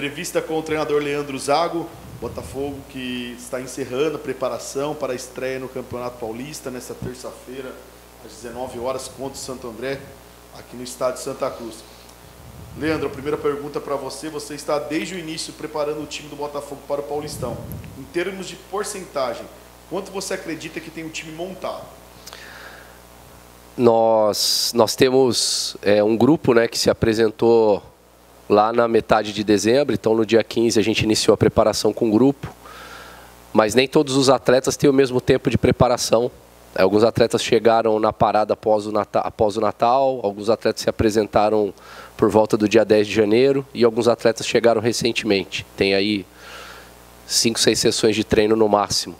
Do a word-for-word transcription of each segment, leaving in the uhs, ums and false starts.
Entrevista com o treinador Leandro Zago, Botafogo que está encerrando a preparação para a estreia no Campeonato Paulista nesta terça-feira, às dezenove horas, contra o Santo André, aqui no estádio Santa Cruz. Leandro, a primeira pergunta para você, você está desde o início preparando o time do Botafogo para o Paulistão. Em termos de porcentagem, quanto você acredita que tem o time montado? Nós, nós temos é, um grupo, né, que se apresentou lá na metade de dezembro, então no dia quinze a gente iniciou a preparação com o grupo, mas nem todos os atletas têm o mesmo tempo de preparação. Alguns atletas chegaram na parada após o Natal, após o Natal, alguns atletas se apresentaram por volta do dia dez de janeiro e alguns atletas chegaram recentemente. Tem aí cinco, seis sessões de treino no máximo.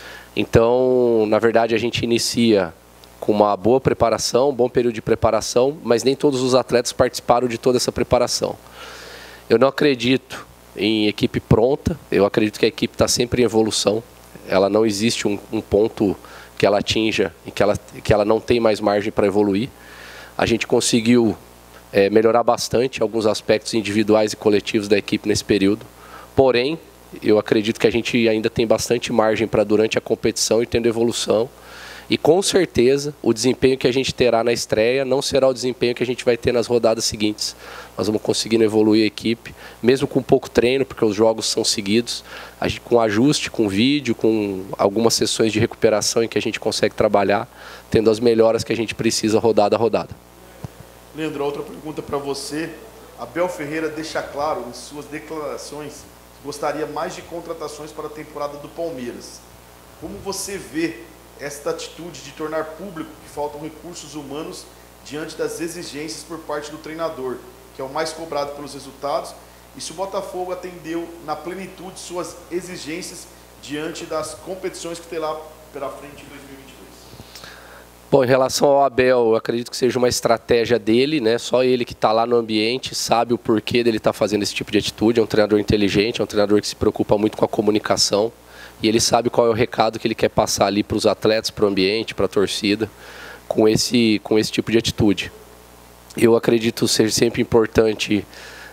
Então, na verdade, a gente inicia com uma boa preparação, um bom período de preparação, mas nem todos os atletas participaram de toda essa preparação. Eu não acredito em equipe pronta, eu acredito que a equipe está sempre em evolução, ela não existe um, um ponto que ela atinja e que ela, que ela não tem mais margem para evoluir. A gente conseguiu é, melhorar bastante alguns aspectos individuais e coletivos da equipe nesse período, porém, eu acredito que a gente ainda tem bastante margem para durante a competição ir tendo evolução. E com certeza o desempenho que a gente terá na estreia não será o desempenho que a gente vai ter nas rodadas seguintes. Nós vamos conseguindo evoluir a equipe, mesmo com pouco treino, porque os jogos são seguidos, a gente, com ajuste, com vídeo, com algumas sessões de recuperação em que a gente consegue trabalhar, tendo as melhoras que a gente precisa rodada a rodada. Leandro, outra pergunta para você. Abel Ferreira deixa claro em suas declarações que gostaria mais de contratações para a temporada do Palmeiras. Como você vê esta atitude de tornar público que faltam recursos humanos diante das exigências por parte do treinador, que é o mais cobrado pelos resultados, e se o Botafogo atendeu na plenitude suas exigências diante das competições que terá pela frente em dois mil e vinte e dois? Bom, em relação ao Abel, eu acredito que seja uma estratégia dele, né? Só ele que está lá no ambiente sabe o porquê dele estar tá fazendo esse tipo de atitude. É um treinador inteligente, é um treinador que se preocupa muito com a comunicação. E ele sabe qual é o recado que ele quer passar ali para os atletas, para o ambiente, para a torcida, com esse, com esse tipo de atitude. Eu acredito ser sempre importante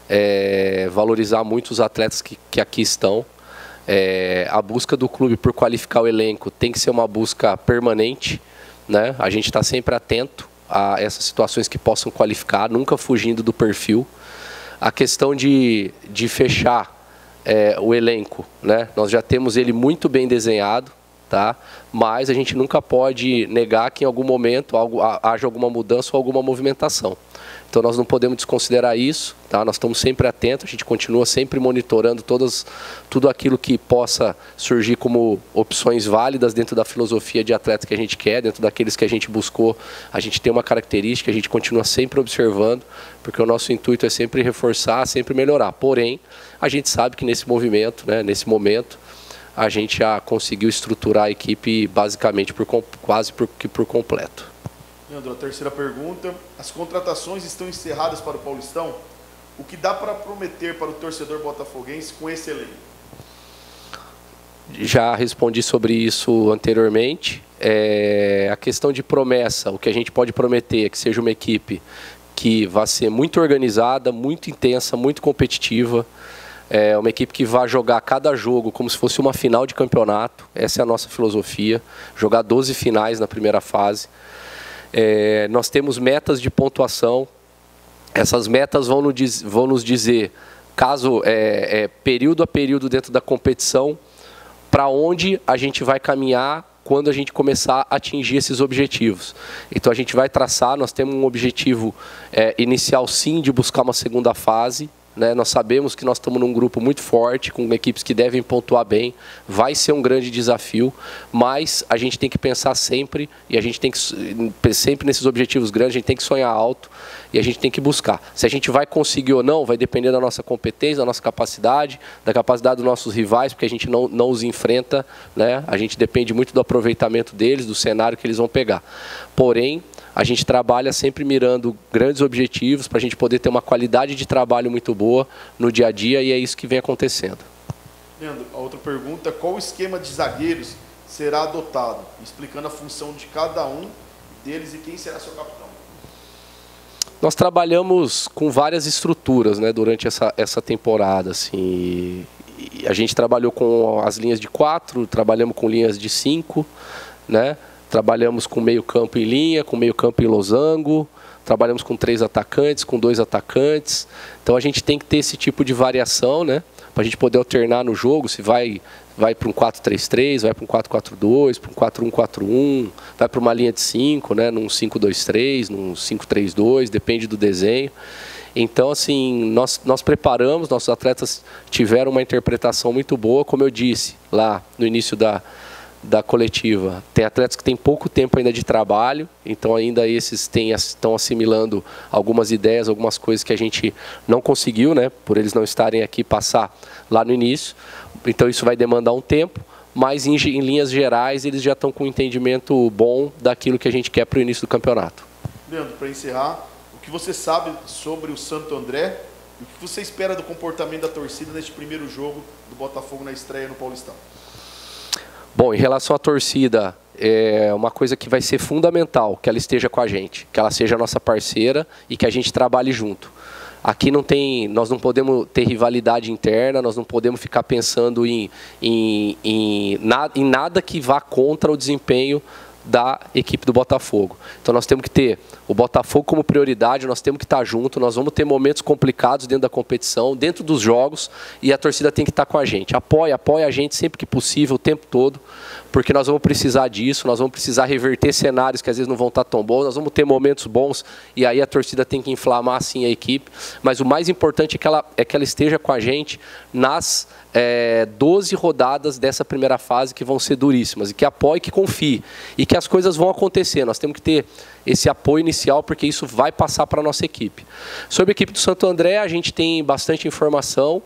é, valorizar muito os atletas que, que aqui estão. É, a busca do clube por qualificar o elenco tem que ser uma busca permanente, né? A gente está sempre atento a essas situações que possam qualificar, nunca fugindo do perfil. A questão de, de fechar É, o elenco, né? Nós já temos ele muito bem desenhado, tá? Mas a gente nunca pode negar que em algum momento algo, haja alguma mudança ou alguma movimentação. Então nós não podemos desconsiderar isso, tá? Nós estamos sempre atentos, a gente continua sempre monitorando todas, tudo aquilo que possa surgir como opções válidas dentro da filosofia de atleta que a gente quer, dentro daqueles que a gente buscou. A gente tem uma característica, a gente continua sempre observando, porque o nosso intuito é sempre reforçar, sempre melhorar. Porém, a gente sabe que nesse movimento, né, nesse momento, a gente já conseguiu estruturar a equipe basicamente por, quase por, por completo. Leandro, a terceira pergunta. As contratações estão encerradas para o Paulistão? O que dá para prometer para o torcedor botafoguense com esse elenco? Já respondi sobre isso anteriormente. É, a questão de promessa, o que a gente pode prometer é que seja uma equipe que vai ser muito organizada, muito intensa, muito competitiva. É uma equipe que vai jogar cada jogo como se fosse uma final de campeonato. Essa é a nossa filosofia, jogar doze finais na primeira fase. É, nós temos metas de pontuação, essas metas vão nos, diz, vão nos dizer, caso é, é, período a período dentro da competição, para onde a gente vai caminhar quando a gente começar a atingir esses objetivos. Então a gente vai traçar, nós temos um objetivo é, inicial sim de buscar uma segunda fase, né? Nós sabemos que nós estamos num grupo muito forte, com equipes que devem pontuar bem, vai ser um grande desafio, mas a gente tem que pensar sempre, e a gente tem que, sempre nesses objetivos grandes, a gente tem que sonhar alto, e a gente tem que buscar. Se a gente vai conseguir ou não, vai depender da nossa competência, da nossa capacidade, da capacidade dos nossos rivais, porque a gente não, não os enfrenta, né? A gente depende muito do aproveitamento deles, do cenário que eles vão pegar. Porém, a gente trabalha sempre mirando grandes objetivos para a gente poder ter uma qualidade de trabalho muito boa no dia a dia, e é isso que vem acontecendo. Leandro, a outra pergunta: qual o esquema de zagueiros será adotado? Explicando a função de cada um deles e quem será seu capitão. Nós trabalhamos com várias estruturas, né, durante essa, essa temporada. Assim, e a gente trabalhou com as linhas de quatro, trabalhamos com linhas de cinco, né, trabalhamos com meio campo em linha, com meio campo em losango, trabalhamos com três atacantes, com dois atacantes. Então a gente tem que ter esse tipo de variação, né, para a gente poder alternar no jogo, se vai, vai para um quatro três três, vai para um quatro quatro dois, para um quatro um quatro um, vai para uma linha de cinco, né, num cinco dois três, num cinco três dois, depende do desenho. Então, assim, nós, nós preparamos, nossos atletas tiveram uma interpretação muito boa, como eu disse lá no início da, da coletiva. Tem atletas que têm pouco tempo ainda de trabalho, então ainda esses têm, estão assimilando algumas ideias, algumas coisas que a gente não conseguiu, né, por eles não estarem aqui passar lá no início. Então isso vai demandar um tempo, mas em, em linhas gerais eles já estão com um entendimento bom daquilo que a gente quer para o início do campeonato. Leandro, para encerrar, o que você sabe sobre o Santo André e o que você espera do comportamento da torcida neste primeiro jogo do Botafogo na estreia no Paulistão? Bom, em relação à torcida, é uma coisa que vai ser fundamental, que ela esteja com a gente, que ela seja nossa parceira e que a gente trabalhe junto. Aqui não tem, nós não podemos ter rivalidade interna, nós não podemos ficar pensando em, em, em, nada, em nada que vá contra o desempenho da equipe do Botafogo. Então nós temos que ter o Botafogo como prioridade, nós temos que estar junto, nós vamos ter momentos complicados dentro da competição, dentro dos jogos, e a torcida tem que estar com a gente. Apoia, apoia a gente sempre que possível, o tempo todo, porque nós vamos precisar disso, nós vamos precisar reverter cenários que às vezes não vão estar tão bons, nós vamos ter momentos bons, e aí a torcida tem que inflamar assim a equipe, mas o mais importante é que ela, é que ela esteja com a gente nas é, doze rodadas dessa primeira fase, que vão ser duríssimas, e que apoie, que confie, e que as coisas vão acontecer. Nós temos que ter esse apoio inicial, porque isso vai passar para a nossa equipe. Sobre a equipe do Santo André, a gente tem bastante informação,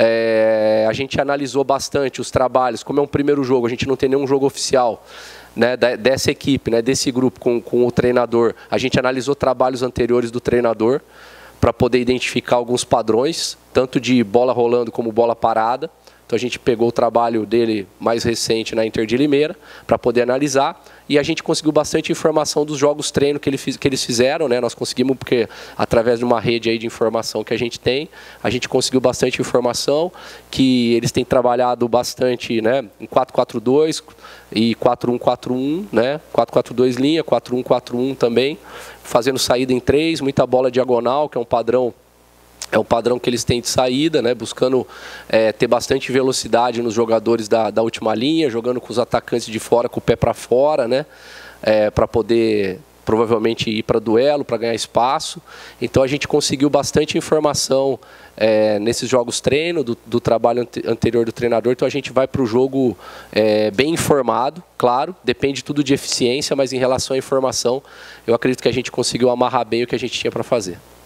é, a gente analisou bastante os trabalhos, como é um primeiro jogo, a gente não tem nenhum jogo oficial, né, dessa equipe, né, desse grupo com, com o treinador. A gente analisou trabalhos anteriores do treinador, para poder identificar alguns padrões, tanto de bola rolando como bola parada. Então a gente pegou o trabalho dele mais recente na Inter de Limeira para poder analisar, e a gente conseguiu bastante informação dos jogos treino que, ele, que eles fizeram, né? Nós conseguimos, porque através de uma rede aí de informação que a gente tem, a gente conseguiu bastante informação, que eles têm trabalhado bastante, né, em quatro quatro dois e quatro um quatro um, né? quatro quatro dois linha, quatro um quatro um também, fazendo saída em três, muita bola diagonal, que é um padrão É um padrão que eles têm de saída, né? Buscando é, ter bastante velocidade nos jogadores da, da última linha, jogando com os atacantes de fora, com o pé para fora, né? É, para poder provavelmente ir para duelo, para ganhar espaço. Então a gente conseguiu bastante informação é, nesses jogos treino, do, do trabalho ante, anterior do treinador. Então a gente vai para o jogo é, bem informado, claro, depende tudo de eficiência, mas em relação à informação, eu acredito que a gente conseguiu amarrar bem o que a gente tinha para fazer.